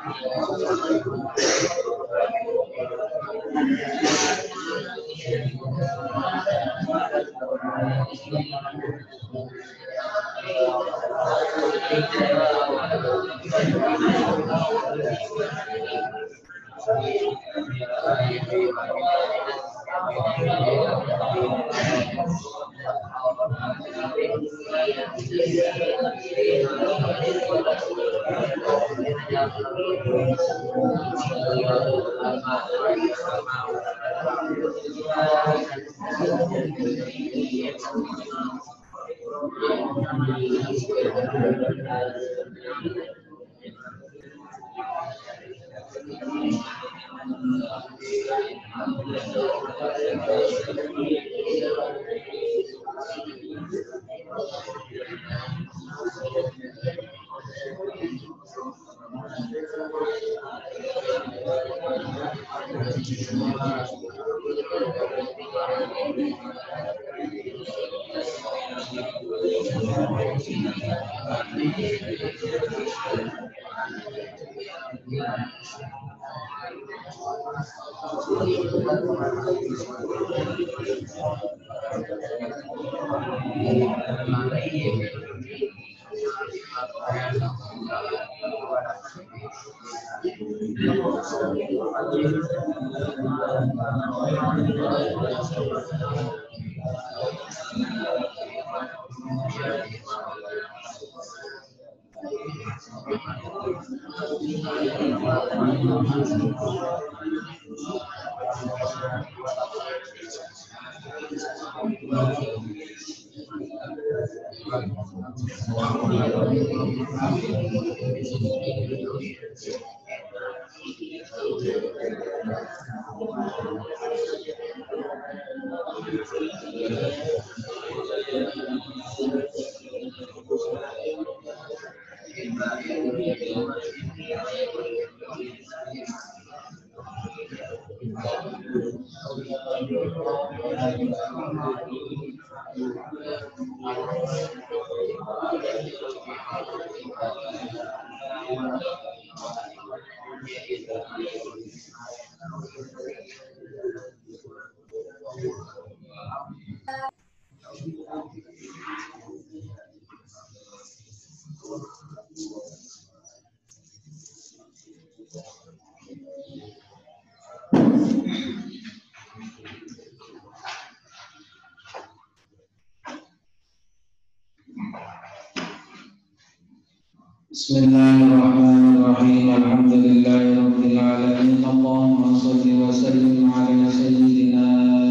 Bismillahirrahmanirrahim. Alhamdulillahirabbil alamin. Allahumma shalli wa sallim ala sayyidina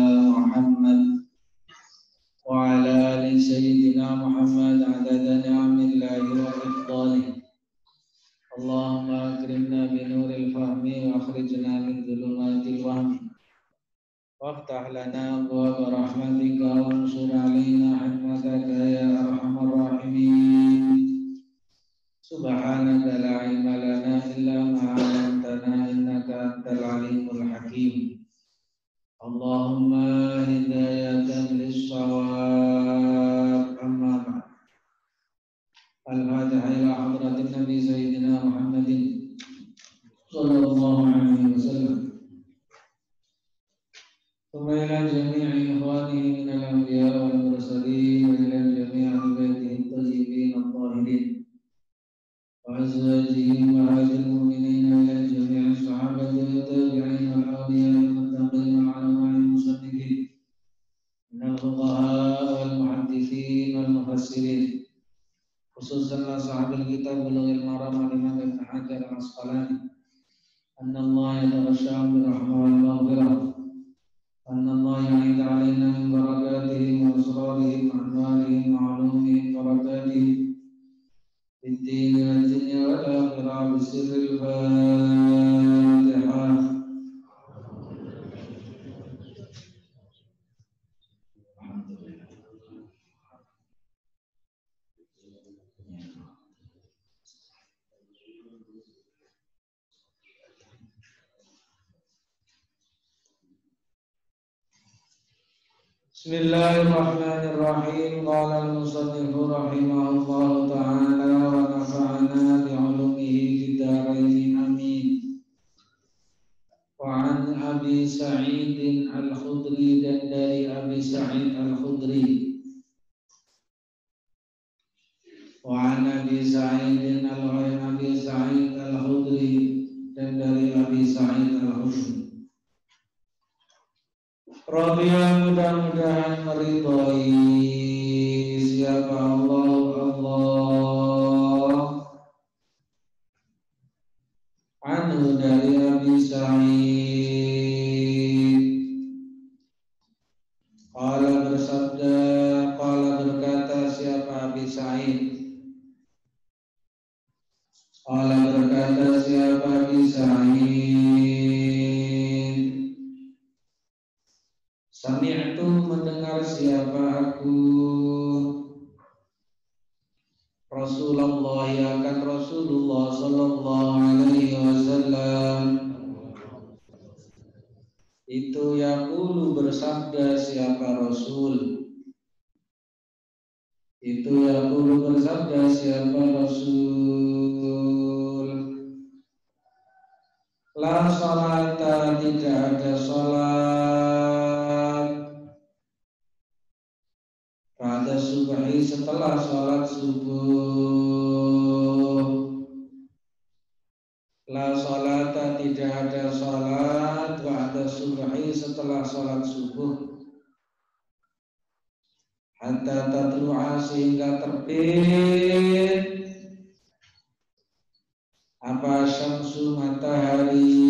Muhammad wa ala ali sayyidina Muhammad adada ni'amillahi wa ifdalihi. Allahumma akrimna bi nuril fahmi wa akhrijna min dhulumatil wahmi. Waftah lana abwaaba rahmatika wa ansur alaina hikmataka ya arhamar rahimin. Subhanaka la ilma lana illa ma 'allamtana innaka antal alimul hakim. Allahumma hidayatan lis-shawab. Amma ba'd. Al-Fatihah ila hadratin Nabi Sayyidina Muhammadin sallallahu alaihi wasallam. Thumma ila jami'i ikhwanihi min al-anbiya wal mursalin wa ila jami'i ahli tayyibin at-tahirin wa azwajihim wa ahli al-mu'minin wa ila jami'i sahabati wa tabi'in wal awliya wal muttaqin wal 'ulama wal musaddiqin min al-fuqaha wal muhaddithin wal mufassirin khususan sahabat kitab Bulughul Maram al-Imam Ibnu Hajar al-Asqalani anna Allah yataghashsha bi rahmah wal maghfirah anna Allah ya'id 'alaina min barakatihi wa asrarihi wa anwarihi wa 'ulumihi wa barakatihi fid-din wal dunya wal akhirah bi sirril Fatihah. Bismillahirrahmanirrahim. Qala al-musannifu rahimahullahu ta'ala wa nafa'ana bi'ulumihi fid dharain amin. Abi Sa'id Al-Khudri, dan dari Abi Sa'id Al-Khudri. Wa an Abi Sa'id Al-Khudri, dan dari Abi Sa'id Al-Khudri. Radhiya, mudah-mudahan meridhai siapa Allah anhu dari Abi Sa'id. Qala bersabda, qala berkata siapa Abi Sa'id. Qala berkata siapa Abi Sa'id. Sami'tu, mendengar siapa aku, Rasulullah, akan Rasulullah sallallahu alaihi wasallam, itu yaqulu, bersabda siapa Rasul, itu yaqulu, bersabda siapa Rasul, la salata, tidak ada salat, pada subuhi, setelah salat subuh. La salata, tidak ada salat, ba'da subuhi, setelah salat subuh. Hatta tatlu'a, sehingga terbit apa, syamsu, matahari.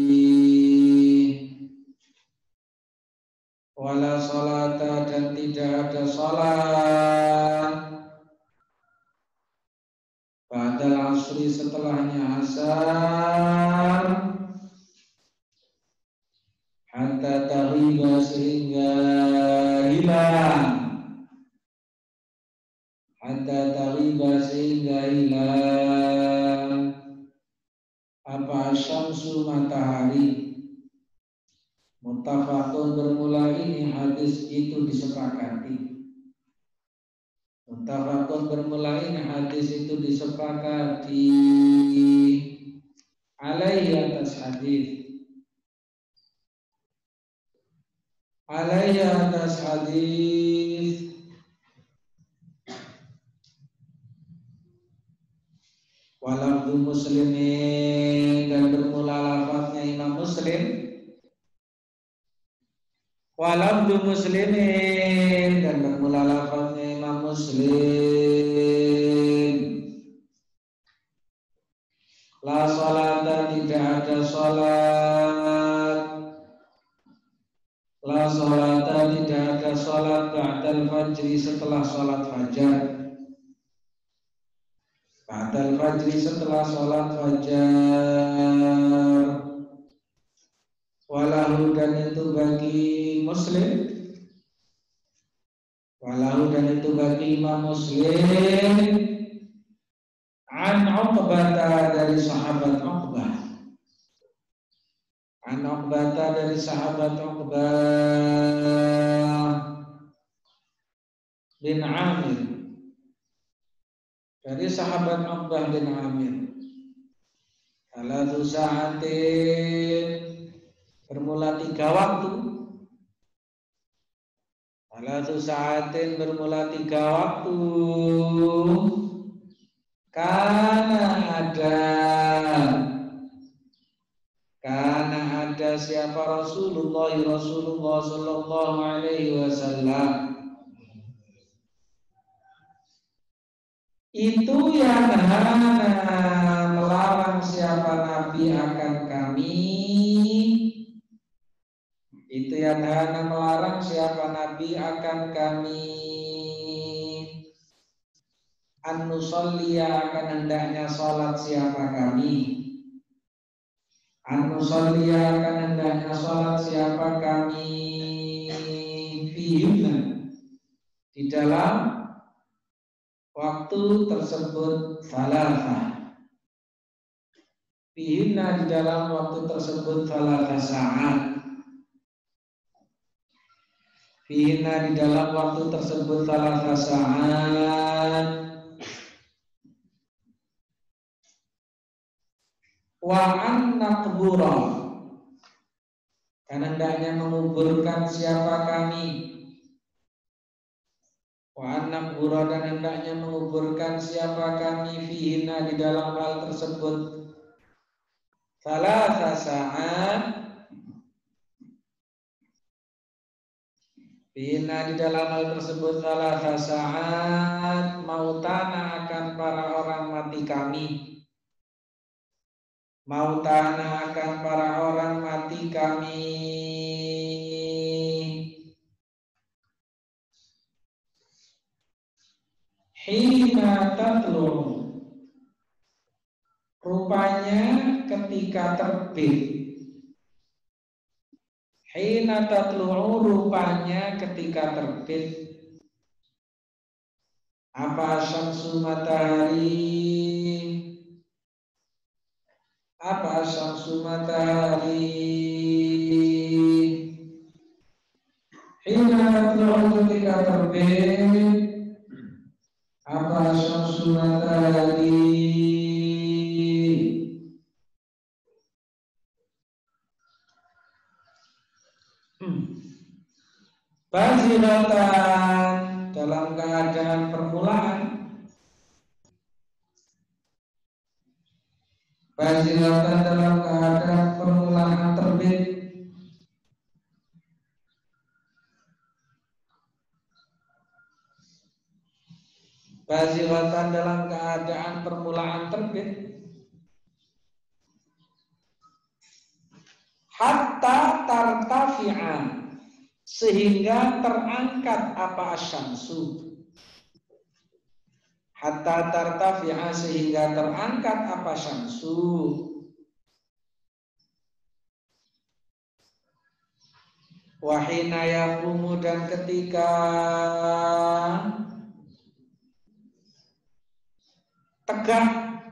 Wala salata, dan tidak ada salat, ba'dal asri, setelahnya asar. Hatta taghiba, sehingga hilang. Hatta taghiba, sehingga hilang apa, syamsu, matahari. Muttafaqun, bermula ini hadis itu disepakati. Muttafaqun, bermula ini hadis itu disepakati. Alaihi, atas hadis. Alaihi, atas hadis. Walafdu Muslimin, dan bermula lafaznya Imam Muslim. Walafdu Muslimin, dan bermula lafaznya Imam Muslim. La salata, tidak ada salat. La salata, tidak ada salat, ba'dal fajri, setelah salat fajar. Ba'dal fajri, setelah salat fajar. Walahu, dan itu bagi Muslim. Walahu, dan itu bagi Imam Muslim. An Uqbah, dari sahabat Uqbah. An Uqbah, dari sahabat Uqbah bin Amir, dari sahabat Uqbah bin Amir. Salatu sa'atin, bermula 3 waktu. Salatu sa'atin, bermula 3 waktu. Karena ada siapa Rasulullah sallallahu alaihi wasallam, itu yang melarang siapa Nabi akan kami. Itu yang melarang siapa Nabi akan kami. An-nusalliya, akan hendaknya salat siapa kami. An-nusalliya, akan hendaknya salat siapa kami. Fihimna, di dalam waktu tersebut. Salatah, fihimna, di dalam waktu tersebut. Salatah saat, fihimna, di dalam waktu tersebut. Salatah saat. Wa an naqbura, dan hendaknya menguburkan siapa kami. Wa anak guru dan hendaknya menguburkan siapa kami fihina di dalam hal tersebut. Salasa saat fihina di dalam hal tersebut salasa saat mautana akan para orang mati kami. Mautana akan para orang mati kami. Hina tatlu, rupanya ketika terbit. Hina tatlu, rupanya ketika terbit. Apa syamsu matahari? Apa syamsu matahari? Hina tatlu, ketika terbit. Apa syamsu matahari? Baziratan, dalam keadaan permulaan. Baziratan, dalam keadaan permulaan terbit. Baziratan, dalam keadaan permulaan terbit. Hatta tartafi'an, sehingga terangkat apa asyamsu. Hatta tartafi'a, sehingga terangkat apa syamsu. Wahina yaqumu, dan ketika tegak.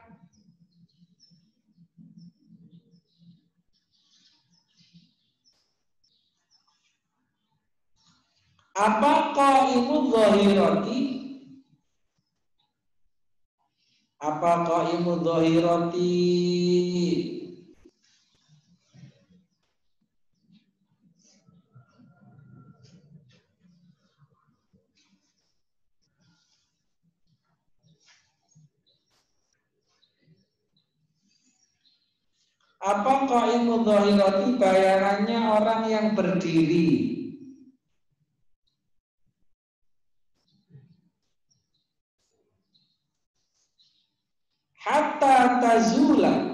Apa qaimu dhahirati? Apa qaimu dhahirati? Apa qaimu dhahirati? Bayangannya orang yang berdiri. Hatta tazula.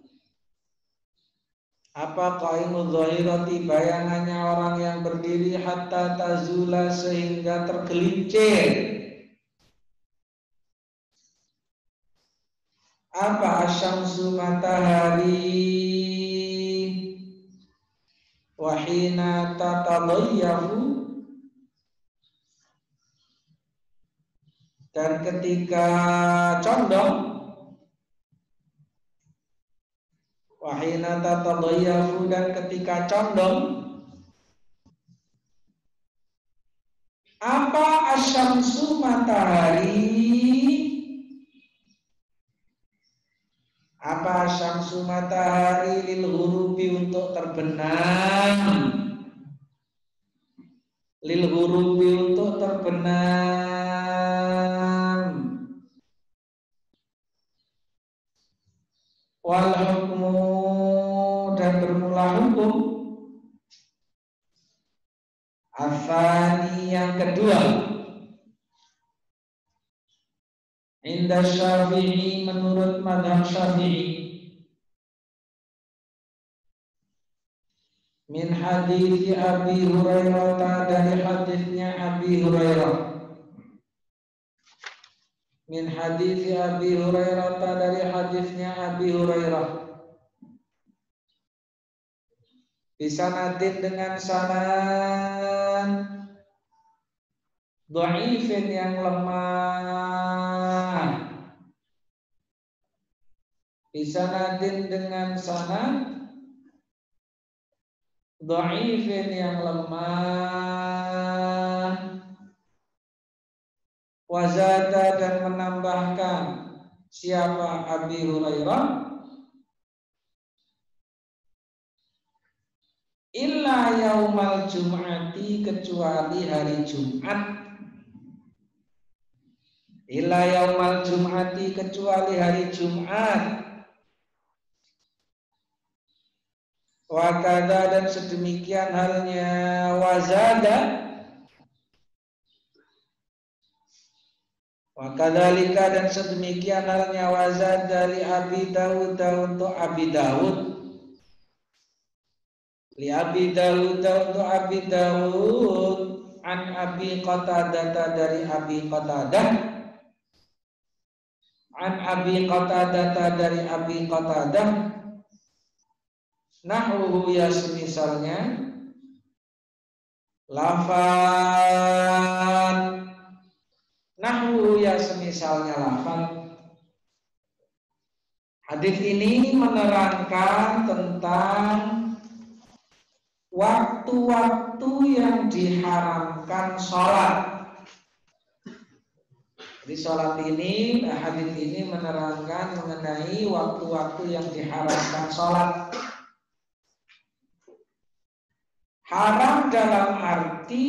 Apa qaimu dhahirati? Bayangannya orang yang berdiri. Hatta tazula, sehingga tergelincir. Apa asyamsu matahari? Wahina tatadayyafu, dan ketika condong. Wahina tatadayyafu, dan ketika condong. Apa asyamsu matahari? Apa syamsu matahari? Lil ghurubi, untuk terbenam. Lil ghurubi, untuk terbenam. Wal hukmu, dan bermula hukum. Afani, yang kedua. Indah Syafi'i, menurut madhab Syafi'i. Min hadithi Abi Hurairah, dari hadisnya Abi Hurairah. Min hadithi Abi Hurairah, dari hadisnya Abi Hurairah. Bisanadin, dengan sanad dhaifin, yang lemah. Bisanadin, dengan sanad dhaifin, yang lemah. Wazada, dan menambahkan siapa Abi Hurairah. illa yaumal jum'ati, kecuali hari Jumat. Illa yaumal jum'ati, kecuali hari Jumat. Wa kadza, dan sedemikian halnya wazada. Wa kadzalika, dan sedemikian halnya wazada li Abi Dawud, untuk Abi Dawud. Li Abi Dawud, untuk Abi Dawud, an Abi Qatadah, dari Abi Qatadah. An Abi Qatadah, dari Abi Qatadah. Nahwu, ya semisalnya. Lafal. Nahwu, ya semisalnya lafal. Hadis ini menerangkan tentang waktu-waktu yang diharamkan sholat. Jadi sholat ini, hadis ini menerangkan mengenai waktu-waktu yang diharamkan sholat. Haram dalam arti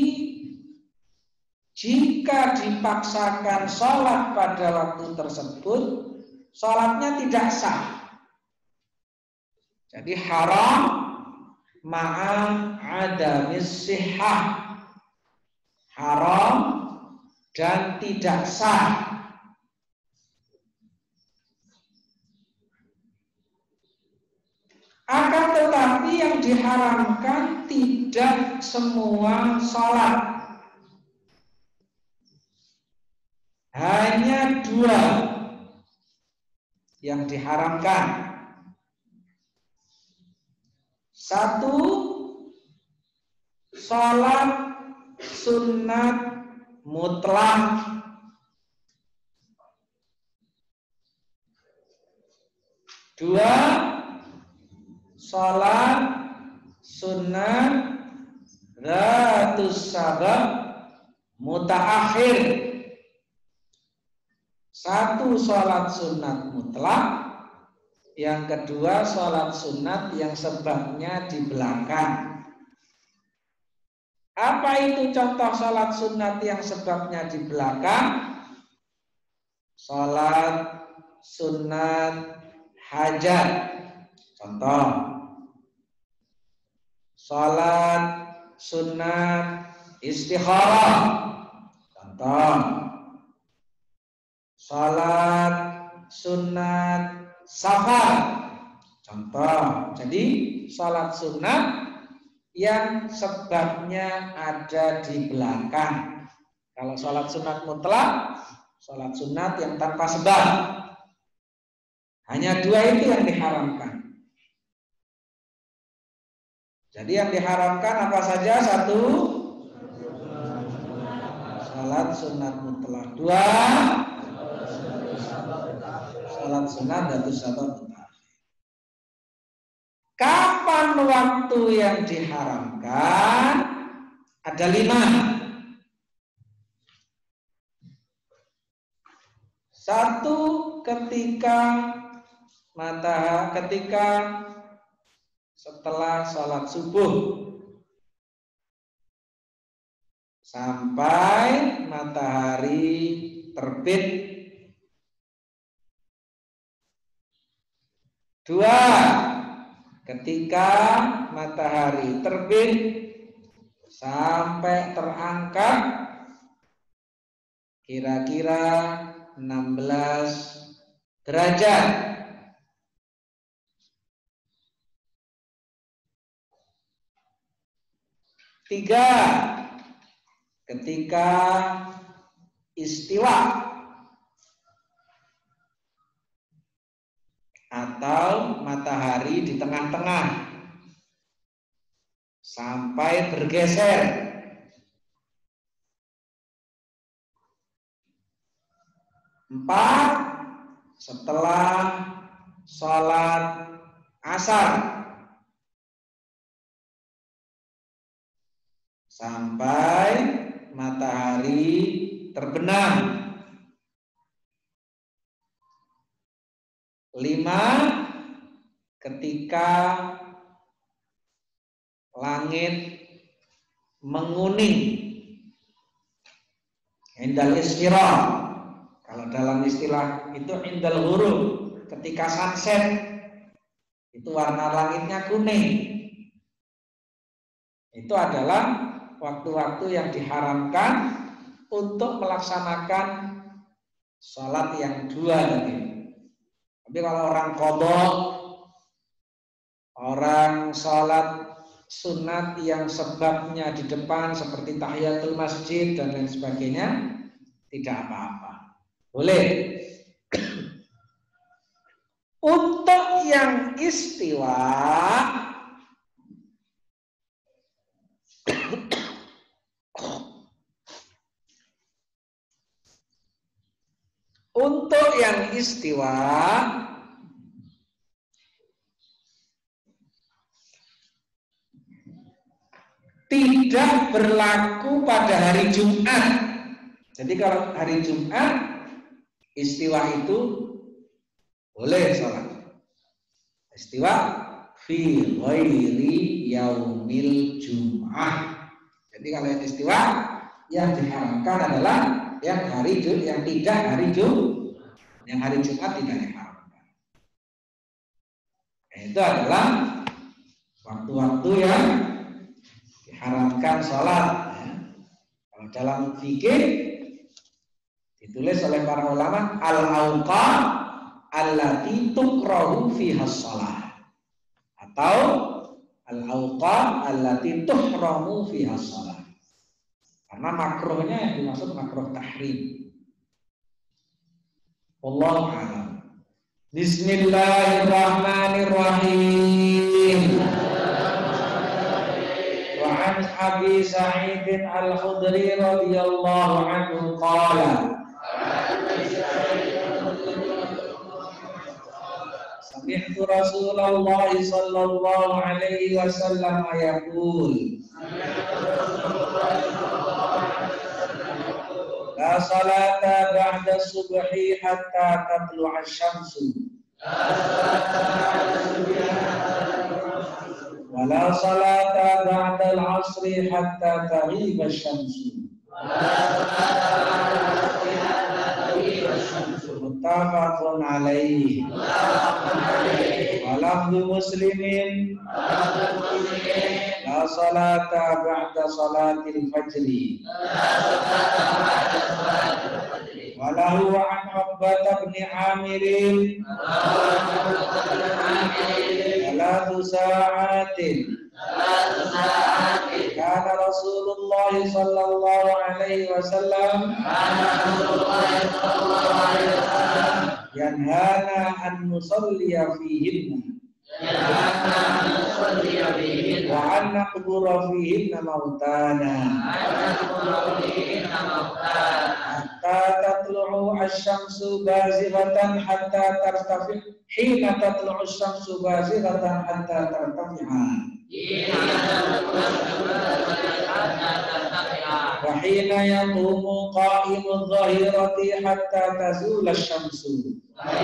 jika dipaksakan sholat pada waktu tersebut, sholatnya tidak sah. Jadi haram ma'a adamis sihah, haram dan tidak sah. Akan tetapi yang diharamkan tidak semua sholat, hanya dua yang diharamkan. Satu, sholat sunat mutlak. Dua, sholat sunat ratus sabab mutaakhir. Satu, sholat sunat mutlak. Yang kedua, sholat sunat yang sebabnya di belakang. Apa itu contoh sholat sunat yang sebabnya di belakang? Sholat sunat hajat, contoh. Sholat sunat istikharah, contoh. Sholat sunat safar, contoh. Jadi sholat sunat yang sebabnya ada di belakang. Kalau sholat sunat mutlak, sholat sunat yang tanpa sebab. Hanya dua itu yang diharamkan. Jadi yang diharamkan apa saja? Satu, sholat sunat mutlak. Dua, sholat sunat dan sabab mutaakhir. Kapan waktu yang diharamkan? Ada 5. Satu, ketika setelah sholat subuh sampai matahari terbit. Dua, ketika matahari terbit sampai terangkat kira-kira 16 derajat. Tiga, ketika istiwa atau matahari di tengah-tengah sampai bergeser. 4, setelah sholat asar sampai matahari terbenam. 5, ketika langit menguning. Indal istirah. Kalau dalam istilah itu indal ghurub, ketika sunset itu warna langitnya kuning. Itu adalah waktu-waktu yang diharamkan untuk melaksanakan sholat yang dua tadi. Tapi kalau orang qadha, orang sholat sunat yang sebabnya di depan seperti tahiyatul masjid dan lain sebagainya, tidak apa-apa. Boleh. Untuk yang istiwa, untuk yang istiwa tidak berlaku pada hari Jumat. Jadi kalau hari Jumat istiwa itu boleh sholat. Istiwa fi ghairi yaumil Jum'ah. Jadi kalau yang istiwa yang diharamkan adalah yang hari Jumat, yang tidak hari Jumat. Yang hari Jumat tidak diharamkan. Nah, itu adalah waktu-waktu yang diharamkan sholat. Ya. Kalau dalam fikih ditulis oleh para ulama al-awqat allati tukrahu fiha shalah, atau al-awqat allati tuhramu fiha shalah. Karena makruhnya yang dimaksud makruh tahrim. Wallahu a'lam. Bismillahirrahmanirrahim. Wa an Abi Sa'id al-Khudri radhiyallahu anhu qala Sami'tu Rasulullah sallallahu alaihi wasallam yaqul La salata ba'da subhi hatta tatlu'a asy-syamsu wa la salata ba'da al-'asri hatta taghiba asy-syamsu muttafaqun alaihi wa lafdhu muslimin la salata ba'da salatil fajri wa lahu an Uqbah bin Amir salatu sa'atin kana Rasulullah sallallahu alaihi wasallam yanhana an nusalliya fihinna wa an naqbura fihinna mautana hatta tatlu'u asy-syamsu bazighatan hatta tartafi hina tatlu'u asy-syamsu bazighatan hatta tartafi'a wa hina yaqumu qa'imu adh-dhahirati hatta tazula asy-syamsu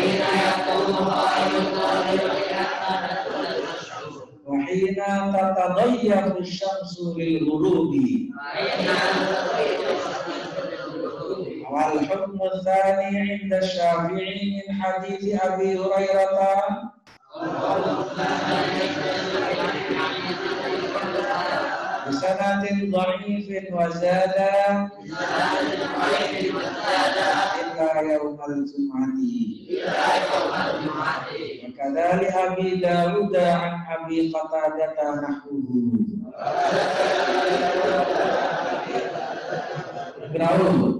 wa hina tatadayyafu asy-syamsu lil-ghurubi wal hukmu tsani 'inda Syafi'i min hadits Abi Hurairah bisanadin dha'ifin wa zada illa yawmal jum'ati wa kadzalika Abi Dawud an Abi Qatadah nahwuhu. Ibrahim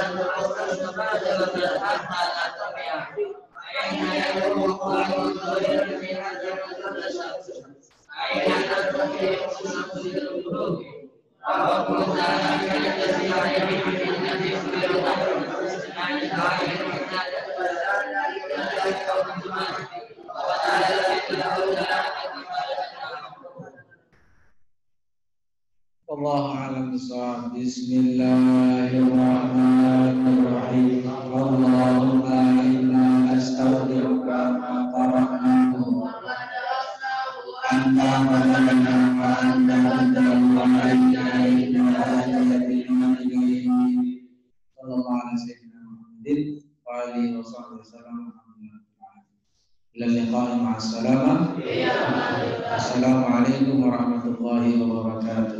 Wallahu a'lam bishawab. Bismillahirrahmanirrahim. Allahumma inna nastaghfiruka ma qara'nahu anta wa lana wa anta wa alaihi sallallahu alaihi Muhammadin wa alihi wa sahbihi wasallam. Ila liqa'i ma'as salama. Assalamualaikum warahmatullahi wabarakatuh.